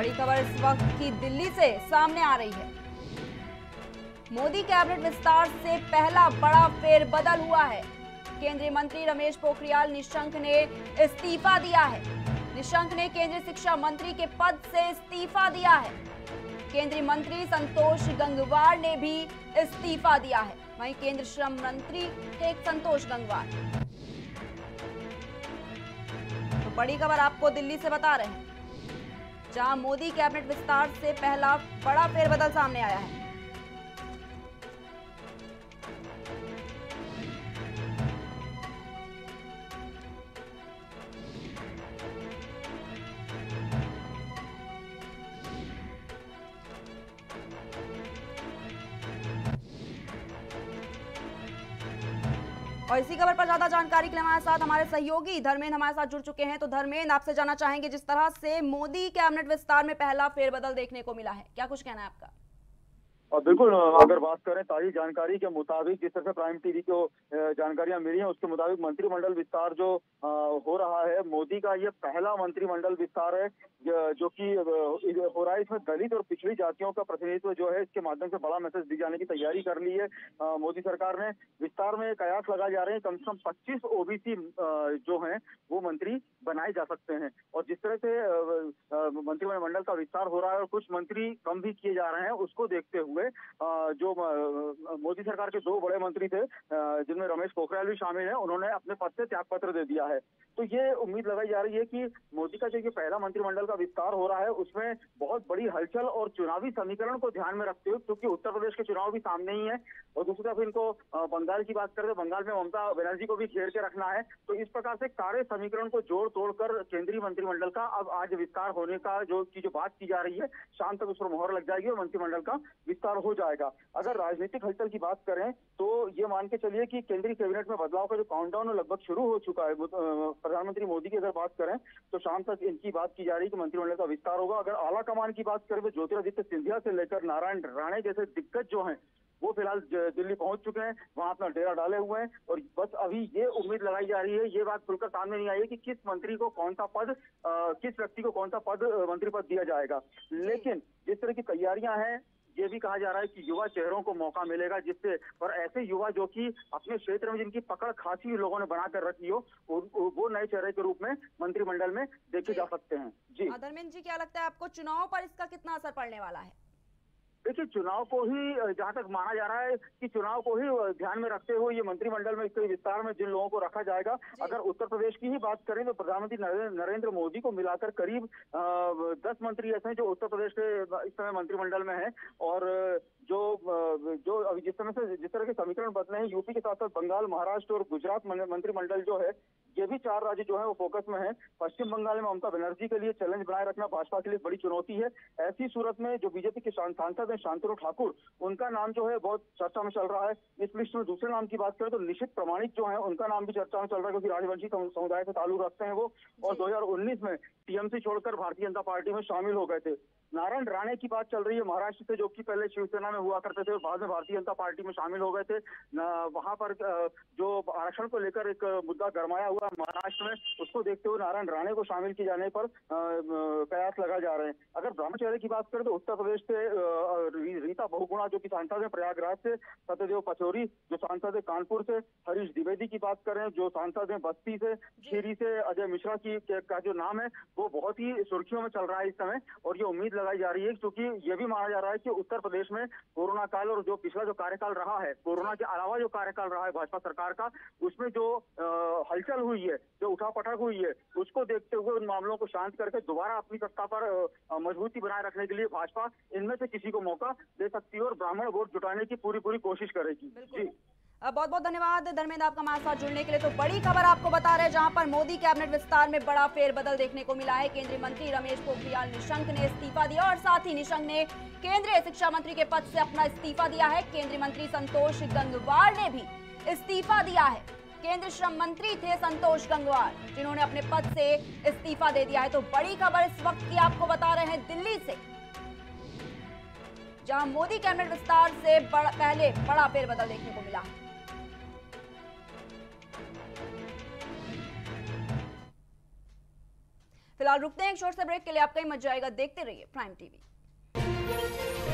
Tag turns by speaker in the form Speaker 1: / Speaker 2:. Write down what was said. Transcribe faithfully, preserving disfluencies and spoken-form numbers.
Speaker 1: बड़ी खबर इस वक्त की दिल्ली से सामने आ रही है। मोदी कैबिनेट विस्तार से पहला बड़ा फेरबदल हुआ है। केंद्रीय मंत्री रमेश पोखरियाल निशंक ने इस्तीफा दिया है। निशंक ने केंद्रीय शिक्षा मंत्री के पद से इस्तीफा दिया है। केंद्रीय मंत्री संतोष गंगवार ने भी इस्तीफा दिया है। वहीं केंद्रीय श्रम मंत्री थे संतोष गंगवार। तो बड़ी खबर आपको दिल्ली से बता रहे हैं, जहां मोदी कैबिनेट विस्तार से पहला बड़ा फेरबदल सामने आया है। और इसी खबर पर ज्यादा जानकारी के लिए हमारे साथ हमारे सहयोगी धर्मेंद्र हमारे साथ जुड़ चुके हैं। तो धर्मेंद्र, आपसे जानना चाहेंगे, जिस तरह से मोदी कैबिनेट विस्तार में पहला फेरबदल देखने को मिला है, क्या कुछ कहना है आपका?
Speaker 2: और बिल्कुल, अगर बात करें ताज़ी जानकारी के मुताबिक, जिस तरह से प्राइम टीवी को जानकारियां मिली हैं, उसके मुताबिक मंत्रिमंडल विस्तार जो हो रहा है, मोदी का ये पहला मंत्रिमंडल विस्तार है जो कि हो रहा है। इसमें दलित और पिछड़ी जातियों का प्रतिनिधित्व जो है, इसके माध्यम से बड़ा मैसेज दी जाने की तैयारी कर ली है मोदी सरकार ने। विस्तार में कयास लगाए जा रहे हैं, कम से कम पच्चीस ओबीसी जो हैं वो मंत्री बनाए जा सकते हैं। और जिस तरह से मंत्रिमंडल का विस्तार हो रहा है और कुछ मंत्री कम भी किए जा रहे हैं, उसको देखते हुए जो मोदी सरकार के दो बड़े मंत्री थे, जिनमें रमेश पोखरियाल भी शामिल है, उन्होंने अपने पद से त्याग पत्र दे दिया है। तो ये उम्मीद लगाई जा रही है कि मोदी का जो ये पहला मंत्रिमंडल का विस्तार हो रहा है, उसमें बहुत बड़ी हलचल और चुनावी समीकरण को ध्यान में रखते हुए, क्योंकि उत्तर प्रदेश के चुनाव भी सामने ही है और दूसरी तरफ इनको बंगाल की बात करें तो बंगाल में ममता बनर्जी को भी घेर के रखना है। तो इस प्रकार से सारे समीकरण को जोड़ तोड़कर केंद्रीय मंत्रिमंडल का अब आज विस्तार होने का जो की जो बात की जा रही है, शाम तक उस पर मुहर लग जाएगी और मंत्रिमंडल का विस्तार हो जाएगा। अगर राजनीतिक हलचल की बात करें तो ये मान के चलिए कि केंद्रीय कैबिनेट में बदलाव का जो काउंटडाउन लगभग शुरू हो चुका है। प्रधानमंत्री मोदी की अगर बात करें तो शाम तक इनकी बात की जा रही है कि मंत्रिमंडल का विस्तार होगा। अगर आला कमान की बात करें तो ज्योतिरादित्य सिंधिया से लेकर नारायण राणे जैसे दिग्गज जो हैं वो फिलहाल दिल्ली पहुंच चुके हैं, वहां अपना डेरा डाले हुए हैं। और बस अभी ये उम्मीद लगाई जा रही है, ये बात खुलकर सामने नहीं आई है कि किस मंत्री को कौन सा पद, किस व्यक्ति को कौन सा पद मंत्री पद दिया जाएगा। लेकिन जिस तरह की तैयारियां हैं, ये भी कहा जा रहा है कि युवा चेहरों को मौका मिलेगा, जिससे और ऐसे युवा जो कि अपने क्षेत्र में जिनकी पकड़ खासी लोगों ने बनाकर रखी हो, वो नए चेहरे के रूप में मंत्रिमंडल में देखे जा सकते हैं। जी
Speaker 1: धर्मेंद्र जी, क्या लगता है आपको चुनाव पर इसका कितना असर पड़ने वाला है?
Speaker 2: देखिए, चुनाव को ही जहां तक माना जा रहा है कि चुनाव को ही ध्यान में रखते हुए ये मंत्रिमंडल में इसके विस्तार में जिन लोगों को रखा जाएगा, अगर उत्तर प्रदेश की ही बात करें तो प्रधानमंत्री नरेंद्र मोदी को मिलाकर करीब दस मंत्री ऐसे हैं जो उत्तर प्रदेश के इस समय मंत्रिमंडल में हैं। और जो जो अभी जिस समय से जिस तरह के समीकरण बदले हैं, यूपी के साथ साथ बंगाल, महाराष्ट्र और गुजरात मंत्रिमंडल जो है, ये भी चार राज्य जो है वो फोकस में है। पश्चिम बंगाल में ममता बनर्जी के लिए चैलेंज बनाए रखना भाजपा के लिए बड़ी चुनौती है। ऐसी सूरत में जो बीजेपी के सांसद हैं शांतनु ठाकुर, उनका नाम जो है बहुत चर्चा में चल रहा है। इस लिस्ट में दूसरे नाम की बात करें तो निशित प्रमाणिक जो है, उनका नाम भी चर्चा में चल रहा है, क्योंकि राजवंशी समुदाय से ताल्लुक रखते हैं वो, और दो हजार उन्नीस में टीएमसी छोड़कर भारतीय जनता पार्टी में शामिल हो गए थे। नारायण राणे की बात चल रही है, महाराष्ट्र से, जो कि पहले शिवसेना में हुआ करते थे और बाद में भारतीय जनता पार्टी में शामिल हो गए थे। वहां पर जो आरक्षण को लेकर एक मुद्दा गरमाया हुआ महाराष्ट्र में, उसको देखते हुए नारायण राणे को शामिल किए जाने पर कयास लगाए जा रहे हैं। अगर ब्रह्मचर्य की बात करें तो उत्तर प्रदेश से रीता बहुगुणा जो कि सांसद है प्रयागराज से, सत्यदेव पचौरी जो सांसद है कानपुर से, हरीश द्विवेदी की बात करें जो सांसद है बस्ती से, खीरी से अजय मिश्रा की का जो नाम है वो बहुत ही सुर्खियों में चल रहा है इस समय। और ये उम्मीद लगाई जा रही है, क्योंकि ये भी माना जा रहा है कि उत्तर प्रदेश में कोरोना काल और जो पिछला जो कार्यकाल रहा है, कोरोना के अलावा जो कार्यकाल रहा है भाजपा सरकार का, उसमें जो हलचल हुई है, जो उठापटक हुई है, उसको देखते हुए उन मामलों को शांत करके दोबारा अपनी सत्ता पर मजबूती बनाए रखने के लिए भाजपा इनमें से किसी को मौका दे सकती है और ब्राह्मण वोट जुटाने की पूरी पूरी कोशिश करेगी। जी
Speaker 1: बहुत बहुत धन्यवाद धर्मेंद्र, आपका हमारे साथ जुड़ने के लिए। तो बड़ी खबर आपको बता रहे हैं, जहां पर मोदी कैबिनेट विस्तार में बड़ा फेरबदल देखने को मिला है। केंद्रीय मंत्री रमेश पोखरियाल निशंक ने इस्तीफा दिया और साथ ही निशंक ने केंद्रीय शिक्षा मंत्री के पद से अपना इस्तीफा दिया है। केंद्रीय मंत्री संतोष गंगवार ने भी इस्तीफा दिया है। केंद्रीय श्रम मंत्री थे संतोष गंगवार, जिन्होंने अपने पद से इस्तीफा दे दिया है। तो बड़ी खबर इस वक्त की आपको बता रहे हैं दिल्ली से, जहां मोदी कैबिनेट विस्तार से बड़ा, पहले बड़ा फेरबदल देखने को मिला है। फिलहाल रुकते हैं एक छोटे से ब्रेक के लिए, आपका ही मत जाएगा, देखते रहिए प्राइम टीवी।